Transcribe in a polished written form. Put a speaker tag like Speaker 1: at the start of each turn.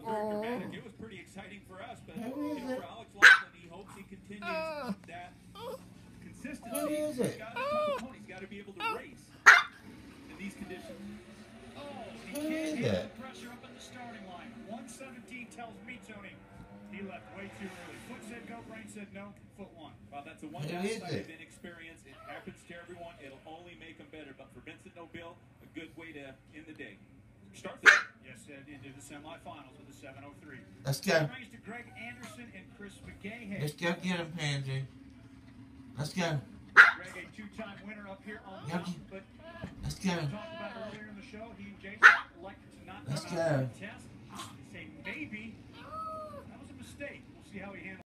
Speaker 1: very dramatic. It was pretty exciting for us, but for Alex Laughlin, he hopes he continues that consistency.
Speaker 2: What is it?
Speaker 1: He's got to be able to race in these conditions.
Speaker 3: Oh, he
Speaker 2: What
Speaker 3: can't
Speaker 2: is
Speaker 3: handle
Speaker 2: that?
Speaker 3: the pressure up at the starting line. 117 tells me, Tony, he left way too early. Foot said go, brain said no, foot won.
Speaker 1: Well, that's a
Speaker 2: What
Speaker 1: one
Speaker 2: is
Speaker 1: downside
Speaker 2: it?
Speaker 1: of inexperience. It happens to everyone. It'll only make them better. But for Vincent Nobile, a good way to end the day. Start the day.
Speaker 3: Yes, into the semifinals with a 7:03.
Speaker 2: Let's go.
Speaker 3: Praise to Greg Anderson and Chris McGahan.
Speaker 2: Let's go get him, Pansy. Let's go.
Speaker 3: Greg, a two-time winner up here on the mountain, but
Speaker 2: Let's go.
Speaker 3: we talked about earlier in the show, he and Jason elected to not
Speaker 2: Let's
Speaker 3: come out
Speaker 2: go.
Speaker 3: for the test. They say maybe that was a mistake. We'll see how he handles